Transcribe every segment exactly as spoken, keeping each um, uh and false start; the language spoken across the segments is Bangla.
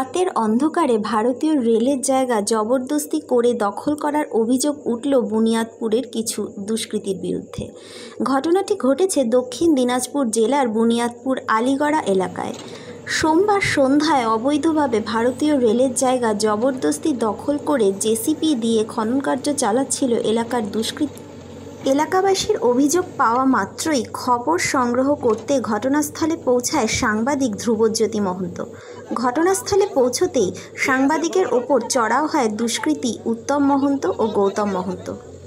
রাতের অন্ধকারে ভারতীয় রেলের জায়গা জবরদস্তি করে দখল করার অভিযোগ উঠল বুনিয়াদপুরের কিছু দুষ্কৃতীর বিরুদ্ধে। ঘটনাটি ঘটেছে দক্ষিণ দিনাজপুর জেলার বুনিয়াদপুর আলিগড়া এলাকায়। সোমবার সন্ধ্যায় অবৈধভাবে ভারতীয় রেলের জায়গা জবরদস্তি দখল করে জেসিপি দিয়ে খননকার্য চালাচ্ছিল এলাকার দুষ্কৃতী। এলাকাবাসীর অভিযোগ পাওয়া মাত্রই খবর সংগ্রহ করতে ঘটনাস্থলে পৌঁছায় সাংবাদিক ধ্রুবজ্যোতি মহন্ত। ঘটনাস্থলে পৌঁছতেই সাংবাদিকের ওপর চড়াও হয় দুষ্কৃতী উত্তম মহন্ত ও গৌতম মহন্ত।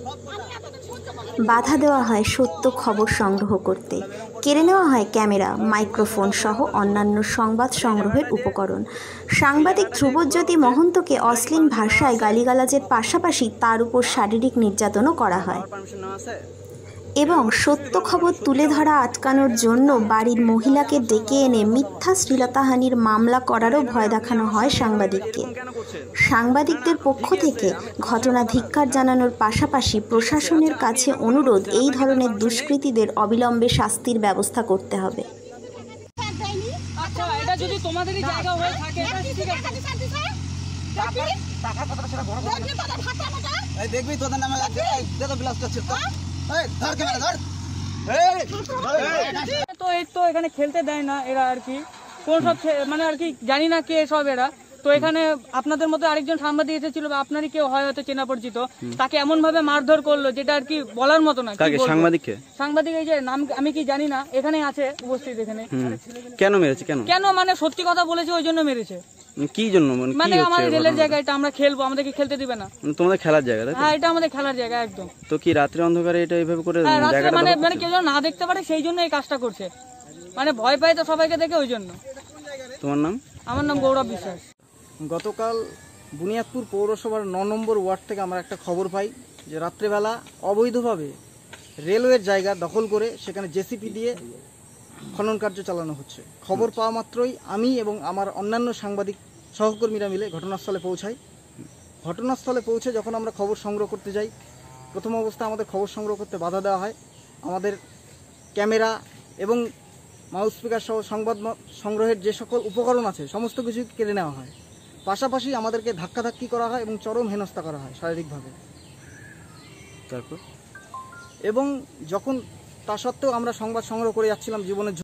বাধা দেওয়া হয় সত্য খবর সংগ্রহ করতে। কেড়ে নেওয়া হয় ক্যামেরা, মাইক্রোফোন সহ অন্যান্য সংবাদ সংগ্রহের উপকরণ। সাংবাদিক ধ্রুবজ্যোতি মহন্তকে অশ্লীল ভাষায় গালিগালাজের পাশাপাশি তার উপর শারীরিক নির্যাতনও করা হয় এবং সত্য খবর তুলে ধরা আটকানোর জন্য বাড়ির মহিলাকে ডেকে এনে মিথ্যা শ্লীলতাহানির মামলা করারও ভয় দেখানো হয় সাংবাদিককে। সাংবাদিকদের পক্ষ থেকে ঘটনা ধিক্কার জানানোর পাশাপাশি প্রশাসনের কাছে অনুরোধ, এই ধরনের দুষ্কৃতীদের অবিলম্বে শাস্তির ব্যবস্থা করতে হবে। তো এই তো এখানে খেলতে দেয় না এরা আর কি, কোন সব মানে আর কি জানি না কে সব এরা। তো এখানে আপনাদের মতো আরেকজন সাংবাদিক এসেছিল বা আপনারই কেউ হয় হয়তো চেনা পরিচিত, তাকে এমন ভাবে মারধর করলো যেটা আর কি বলার মতো না। সাংবাদিককে সাংবাদিক এই যে নাম আমি কি জানি না, এখানে আছে উপস্থিত। এখানে কেন মেরেছে? কেন কেন মানে সত্যি কথা বলেছে ওই জন্য মেরেছে। কি জন্য? মানে আমাদের রেলের জায়গা, এটা আমরা খেলবো, আমাদেরকে খেলতে দিবে না। তোমাদের খেলার জায়গা? হ্যাঁ, এটা আমাদের খেলার জায়গা একদম। তো কি রাত্রে অন্ধকারে এটা এইভাবে করে মানে মানে কেউ না দেখতে পারে সেই জন্য এই কাজটা করছে, মানে ভয় পায় তো সবাইকে দেখে ওই জন্য। তোমার নাম? আমার নাম গৌরব বিশ্বাস। গতকাল বুনিয়াদপুর পৌরসভার ন নম্বর ওয়ার্ড থেকে আমরা একটা খবর পাই যে রাত্রেবেলা অবৈধভাবে রেলওয়ের জায়গা দখল করে সেখানে জেসিপি দিয়ে খনন কার্য চালানো হচ্ছে। খবর পাওয়া মাত্রই আমি এবং আমার অন্যান্য সাংবাদিক সহকর্মীরা মিলে ঘটনাস্থলে পৌঁছাই। ঘটনাস্থলে পৌঁছে যখন আমরা খবর সংগ্রহ করতে যাই, প্রথম অবস্থায় আমাদের খবর সংগ্রহ করতে বাধা দেওয়া হয়। আমাদের ক্যামেরা এবং মাউস স্পিকার সহ সংবাদ সংগ্রহের যে সকল উপকরণ আছে সমস্ত কিছু কেড়ে নেওয়া হয়। পাশাপাশি আমাদেরকে ধাক্কাধাক্কি করা হয় এবং চরম হেনস্থা করা হয় শারীরিকভাবে। তারপর এবং যখন তা সত্ত্বেও আমরা সংবাদ সংগ্রহ করে যাচ্ছিলাম জীবনের